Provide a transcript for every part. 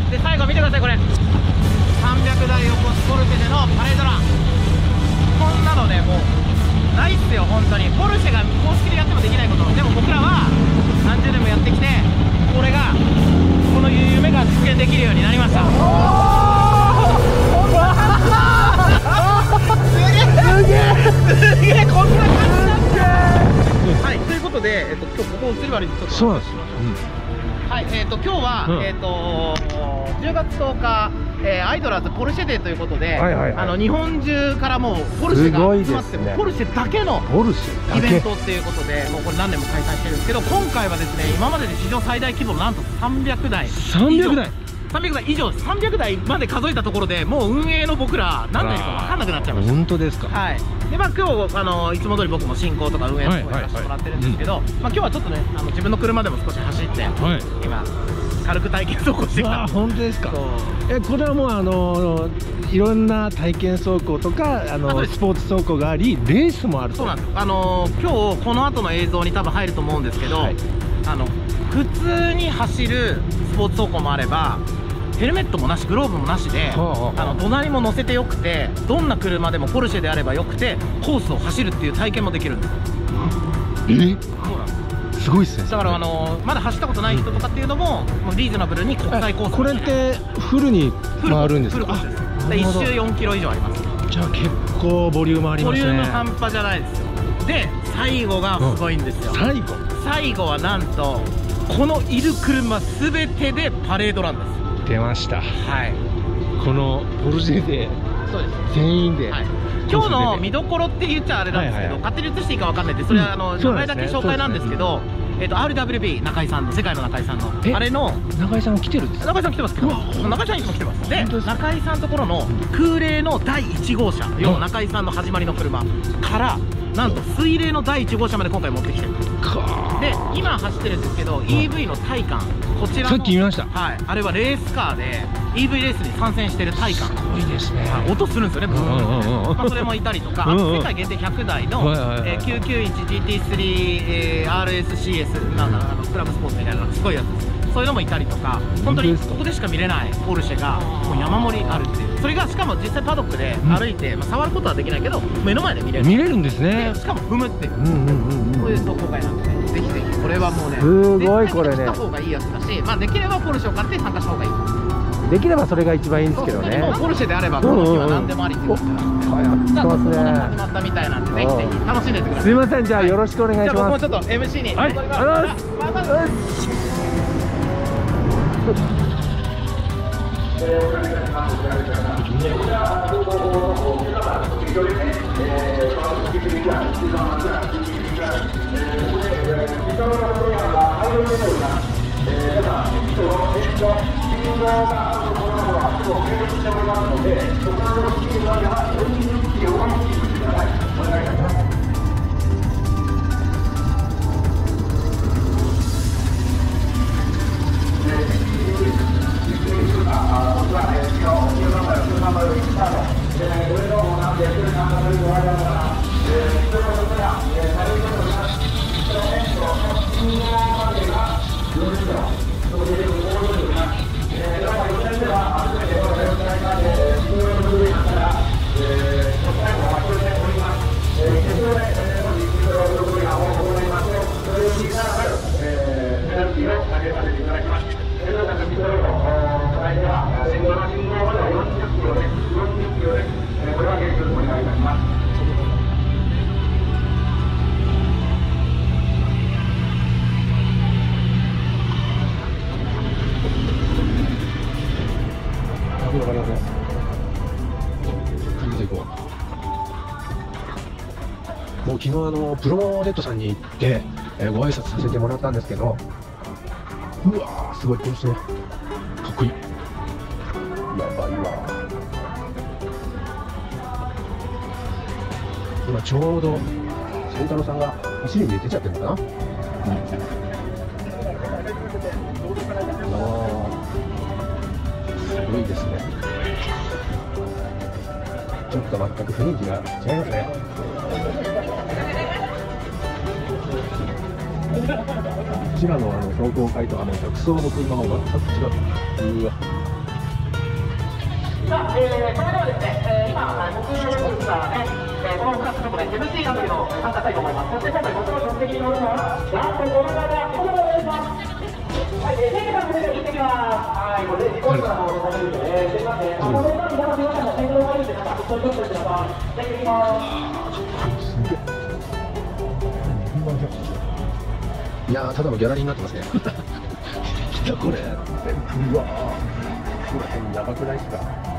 で最後見てください、これ300台横ポルシェでのパレードラン。こんなのねもうないっすよ本当に。ポルシェが公式でやってもできないこと。でも僕らは何十年もやってきて、これがこの夢が実現できるようになりました。すげえこんな感じなんだ。はい、ということで、今日ここ映り悪いんでちょっと。 そうなんですよ。 はい、今日は、10月10日、アイドラーズポルシェデーということで、日本中からもうポルシェが集まって、ポルシェだけのイベントっていうことで、もうこれ何年も開催してるんですけど、今回はですね、今までで史上最大規模のなんと300台以上、300台まで数えたところでもう運営の僕ら何台いるか分かんなくなっちゃいました。 本当ですか。はい。 で今日いつも通り僕も進行とか運営の方をやらせてもらってるんですけど、今日はちょっとね自分の車でも少し走って、今軽く体験走行してきた。 本当ですか。これはもういろんな体験走行とかスポーツ走行があり、レースもある。そうなんです。今日この後の映像に多分入ると思うんですけど、普通に走るスポーツ走行もあれば、ヘルメットもなし、グローブもなしで、隣も乗せてよくて、どんな車でもポルシェであればよくてコースを走るっていう体験もできるんです。そうなんです。すごいですね。だからまだ走ったことない人とかっていうのもリーズナブルに国際コース。これってフルに回るんですか。1周4キロ以上あります。じゃあ結構ボリュームありますね。ボリューム半端じゃないですよ。で最後がすごいんですよ。最後はなんとこのいる車すべてでパレードランです。出ました。はい。このポルシェで全員で。今日の見どころって言っちゃあれなんですけど、勝手に移していいかわかんないんで、それは名前だけ紹介なんですけど、RWB 中井さんの、世界の中井さんのあれの中井さん来てるんですか。中井さん来てますけど、中井さんいつも来てます。で中井さんのところの空冷の第1号車、要は中井さんの始まりの車からなんと水冷の第1号車まで今回持ってきてる。で今走ってるんですけど EV のタイカン、こちらのさっき見ました。はい、あれはレースカーで EV レースに参戦してるタイカン。すごいですね。音するんですよね。それもいたりとか、世界限定100台の 991GT3RSCS なんだろう、クラブスポーツみたいなすごいやつです。そういうのもいたりとか、本当にここでしか見れないポルシェがもう山盛りあるっていう。それがしかも実際パドックで歩いて、触ることはできないけど目の前で見れるんですね。しかも踏むっていう、そういう走行会なんで、ぜひぜひこれはもうね、すごいこれね、来た方がいいやつだし、できればポルシェを買って参加した方がいい。できればそれが一番いいんですけどね。もうポルシェであればこの日は何でもありってことなんで、じゃあここで始まったみたいなんで、ぜひぜひ楽しんでってください。すいません、じゃあよろしくお願いします。じゃあ僕もちょっと MC に。はい、ありがとうございます。もう昨日プロモレットさんに行って、ご挨拶させてもらったんですけど、うわーすごいポルシェかっこいい。やばいわ。今ちょうど清太郎さんが走りに出ちゃってるのかな。すごいですね。ちょっと全く雰囲気が違いますね。こちらの走行会と客層の車も全く違う。うわ。 さあ、それではですね、今、僕がね、この2つのMC なんだけど、参加したいと思います。そして今回僕の助手席に乗るのは、なんとこの方、この方お願いします。はい、せいかさん、これで行ってきます。はい、これで自己紹介の方で食べるんで、すいません。この方に騙しましたら、先ほど悪いんで、なんか、一人ずつください。じゃあ、行ってきます。 いやー、ただのギャラリーになってますね。来たこれ。うわー、この辺やばくないですか。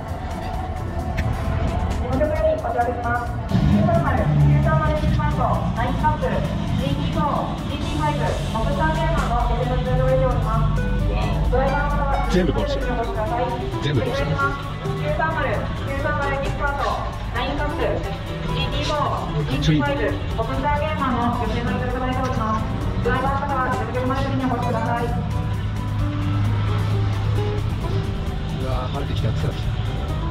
お客様にお知らせします。930、930マンゴー、ナインカップル、GT4、GT5、モブターゲーマーのお手持ちでご用意します。ドライバーの方は全部ポルシェ。全部ポルシェ。 930、930、キックアウト、ナインカップル、GT4、GT5、モブターゲーマーの予定のいただいております。ドライバーの方は続けまでにお越しください。 うわー、晴れてきた、暑くなってきた。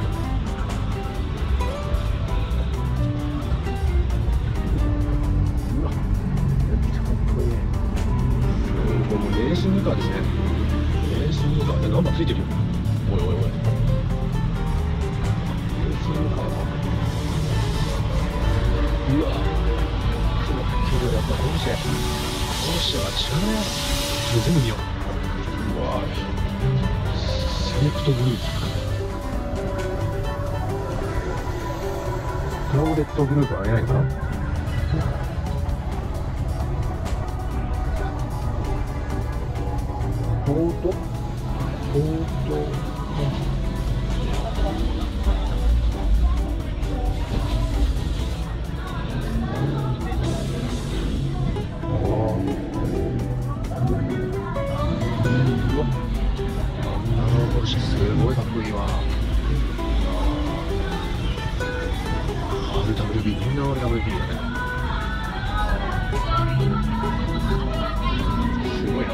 うわ、めっちゃかっこいい。これもうレーシングカーですね。レーシングカーでナンバーついてるよ。おいおいおい。レーシングカーだ。うわ、けどやっぱポルシェ。ポルシェは違うね。全部見よう。うわぁ、セレクトグループ。クラウデットグループはあげないかな。フォートすごいかっこいいわ。RWB、みんな RWB だね。すごいな。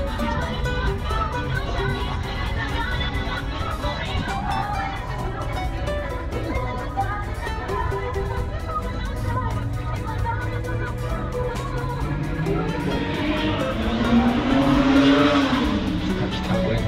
来たこれ。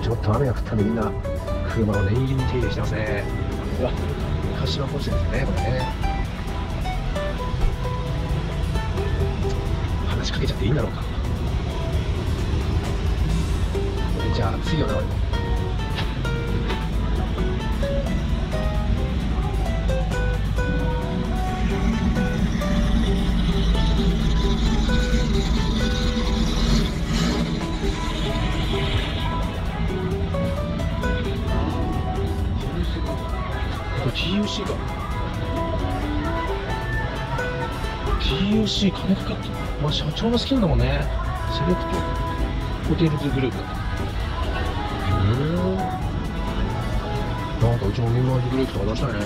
ちょっと雨が降ったんでみんな車を念入りに手入れしてますね。うわ、昔のポルシェですね、これね。話しかけちゃっていいんだろうか。じゃあ暑いよな。TUC か。TUC 金かかってる。まあ社長が好きなんだもんね。セレクトホテルズグループ。なんかうちもミンマーズグループとか出したいね。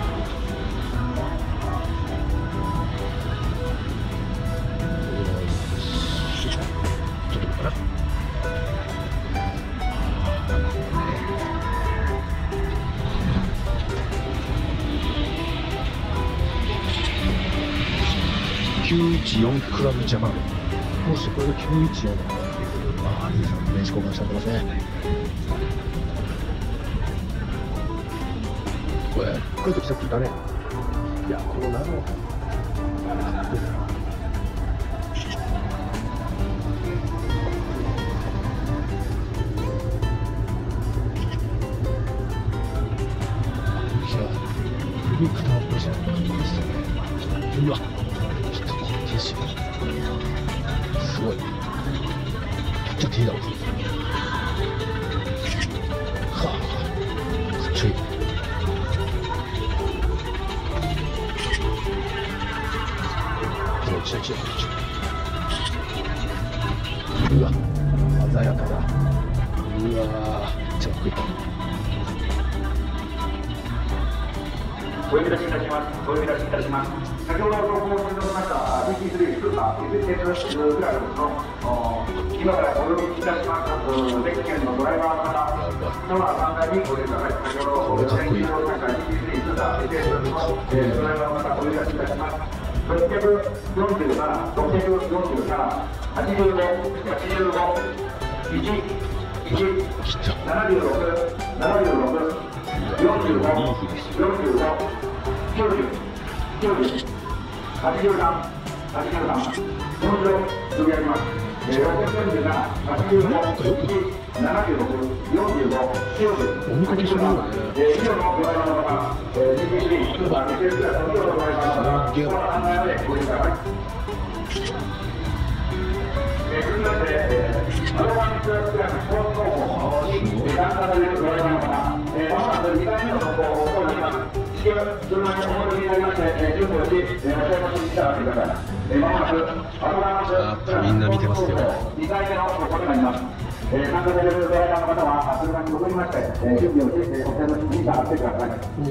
ちょっとかな。914クラブジャパン。もしこれが914だ。ああ、リーさん名刺交換しちゃってますね。これ、これと来ちゃってたね。いや、このナロー。かっこいいな。フリックタープロジェクトかっこいいですよね。うわ。すごい。取っちゃっていいだろうか。はあ、かっちょいい。このチラチラ。うわ、鮮やかだ。うわー、ちょっとかっこいい。 お呼び出しいたします。お呼び出しいたします。先ほどご報告いたしました BT3 スーパー SS クラブの今からお呼びいたしますゼッケンのドライバーの方、ドア3階においでください。先ほど先ほどBT3 スーパー SS のドライバーの方お呼び出しいたします。647、647、85、85、1、1、76、76、45、45、90、90、83、83、その上、呼び上げます。647、85、76、45、90、 お見かけするよね。 以上のドライバーの方、BT3 スーパー SS クラブのドライバーの方、この案内までご利用ください。続きまして、アドバンスクラブスポーツ高校に参加されるドライバーの方、まもなく2回目の走行を行います。車にお戻りになりまして、準備をし、お車に従ってください。まもなくアドバンスクラブスポーツ高校2回目の走行となります。参加されるドライバーの方は車に戻りまして、準備をし、お車に従ってください。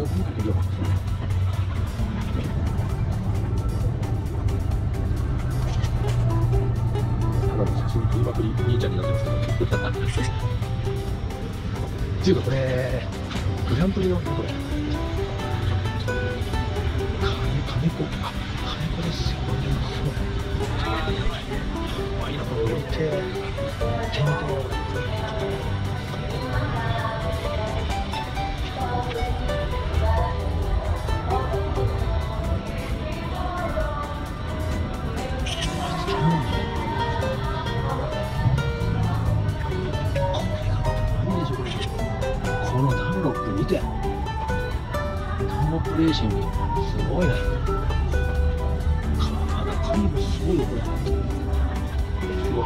写真撮りまくり兄ちゃんになってますけどっていうかこれグランプリのこれ金子ですよ。いいなこれ見て手見てこのダンロップ見て、ダンロップレーシングすごいね。カリブすごいよこれ。うわ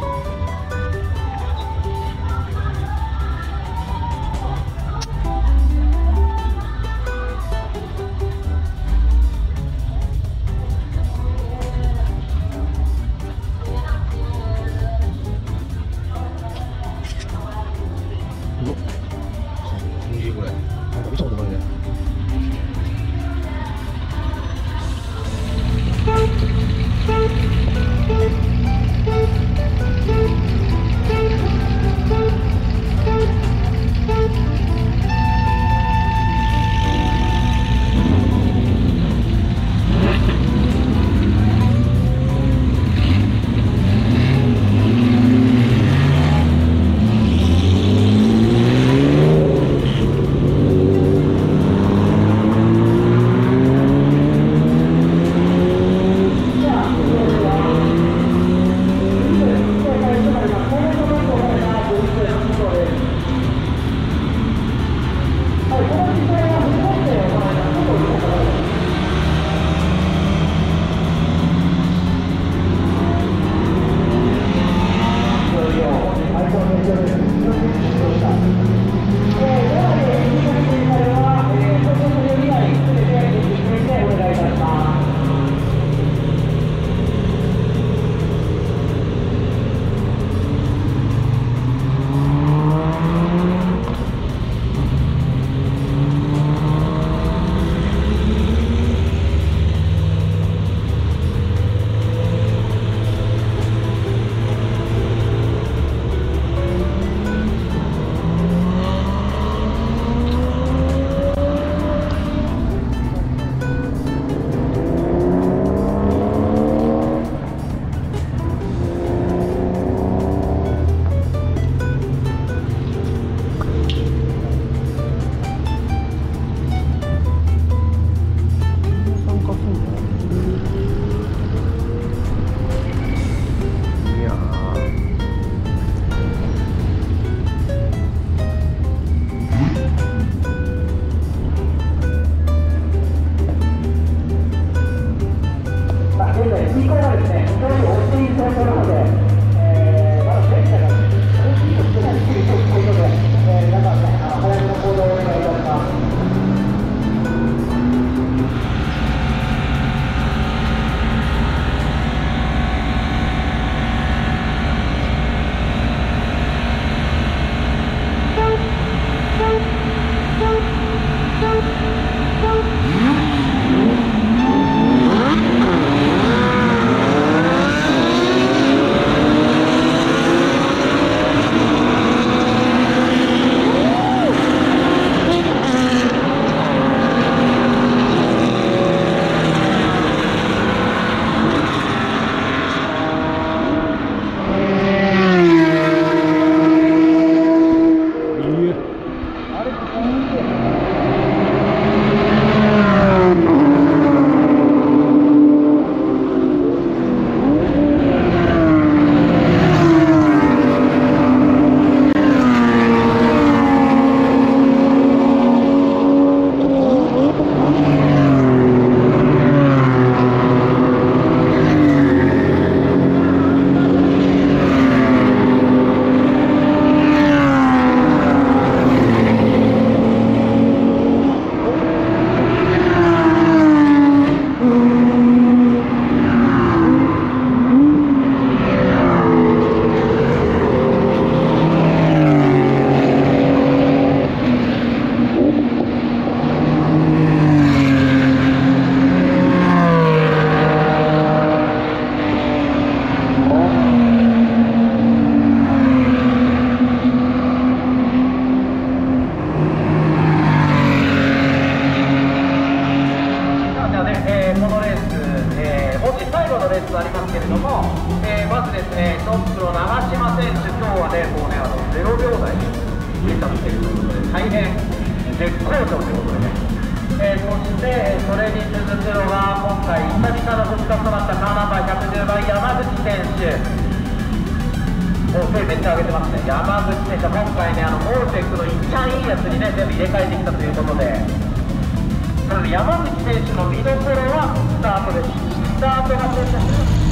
0秒台に入れたっていうことで、大変絶好調ということでね。そしてそれに続くのが今回久々の復活となったカーナンバー110番山口選手。もう手めっちゃ上げてますね。山口選手は今回ね、オールテックのいっちゃんいいやつにね、全部入れ替えてきたということで、なので山口選手の見どころはスタートです。スタートが先生。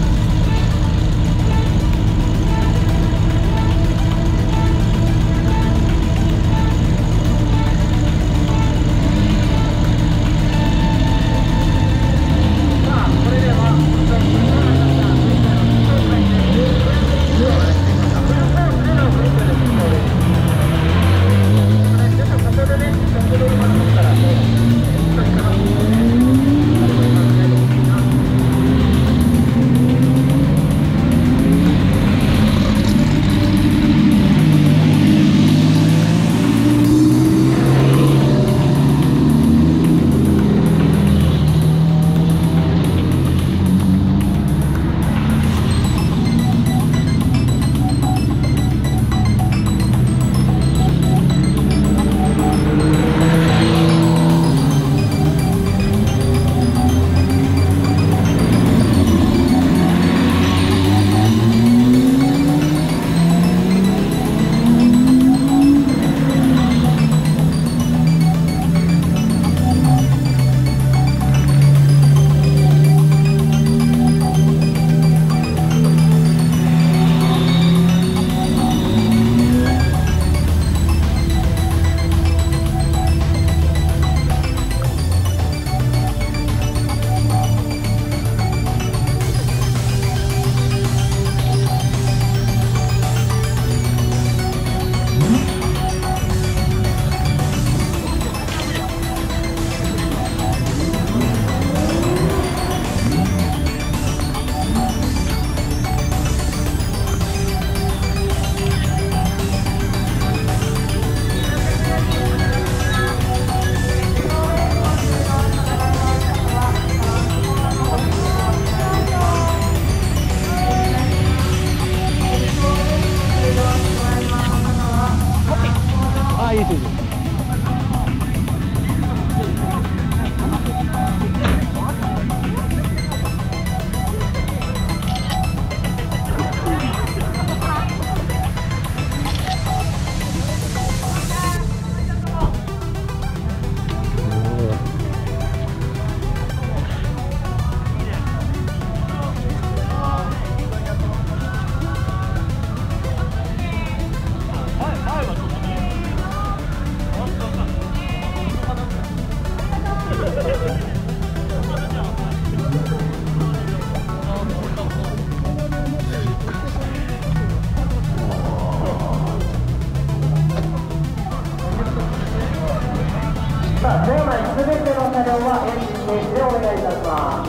さあ、場内すべての車両はエンジン停止でお願いいたします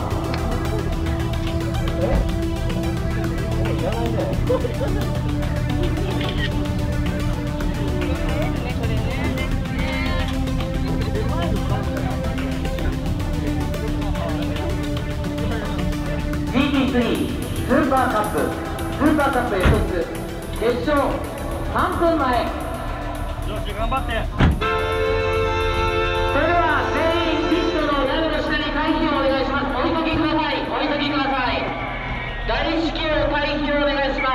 。GT3 スーパーカップ SS 決勝3分前。 よし、頑張って。 それでは全員ピットの屋根の下に回避をお願いします。お急ぎください。お急ぎください。大至急回避をお願いします。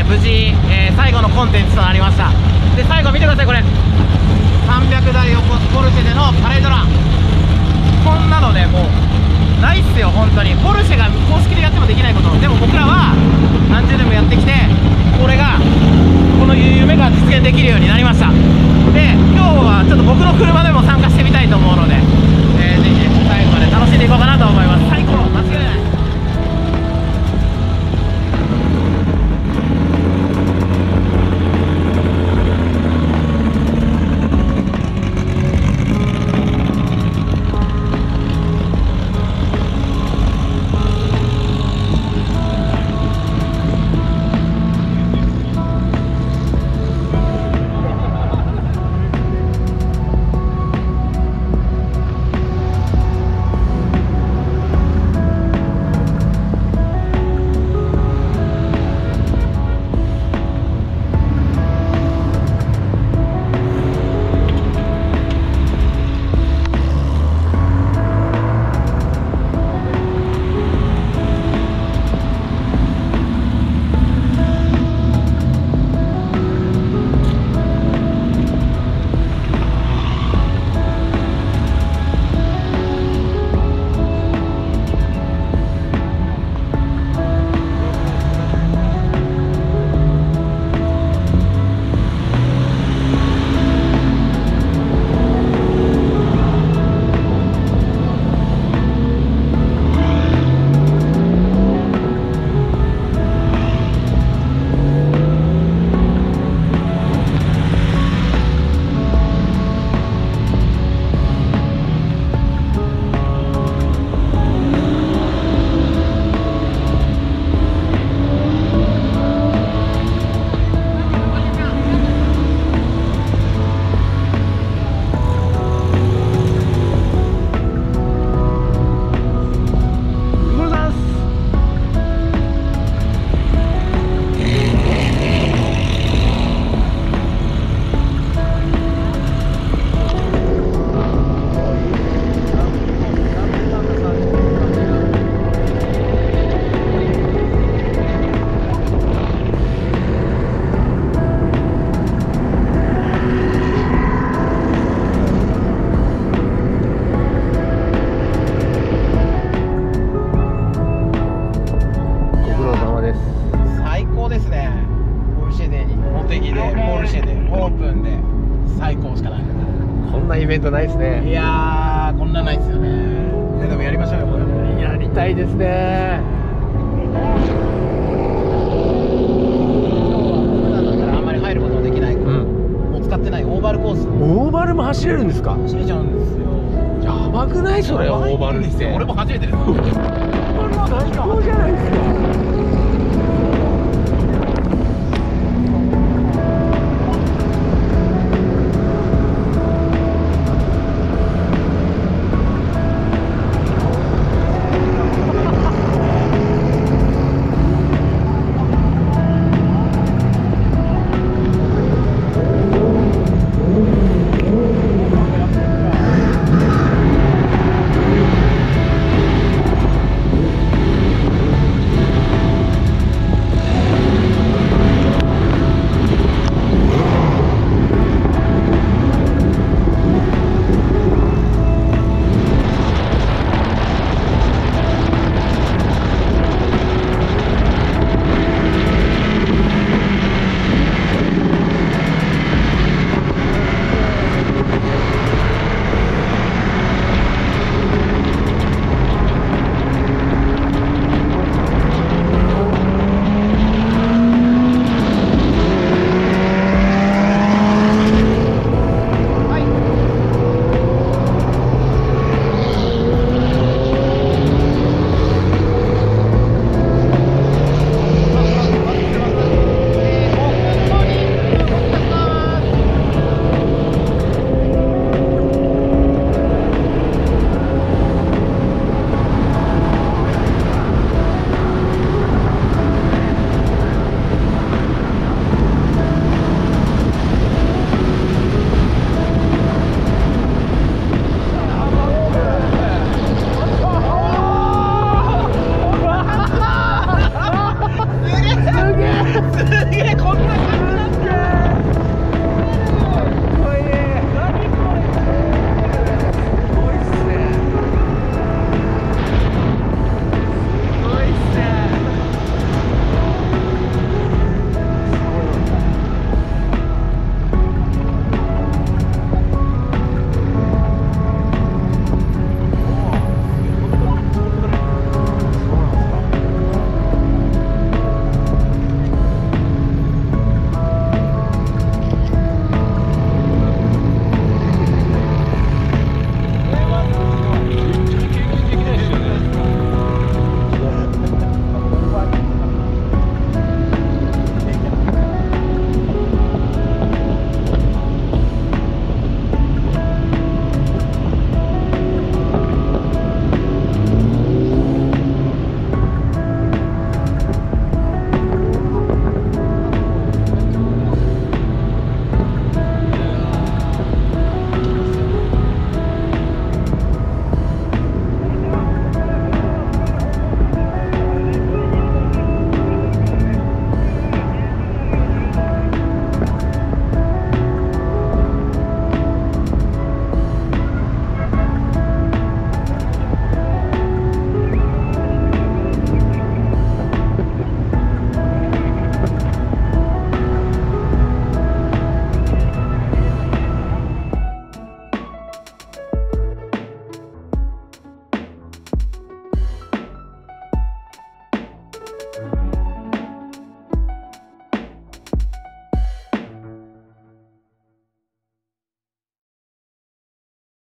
無事、最後のコンテンツとなりました。で最後見てください、これ300台を超すポルシェでのパレードラン。こんなのねもうないっすよ本当に。ポルシェが公式でやってもできないこと、でも僕らは何十年もやってきて、これがこの夢が実現できるようになりました。で今日はちょっと僕の車でも参加してみたいと思うので、ぜひね最後まで楽しんでいこうかなと思います。最高、間違いない。 イベントないですね。 いやーこんなないですよね。でもやりましょうよこれ。 やりたいですね。 普段だったらあんまり入ることもできない、もう使ってないオーバルコース。 オーバルも走れるんですか？ 走れちゃうんですよ。 やばくないそれ？オーバルって。 俺も初めてです。 オーバルは最高じゃないですか。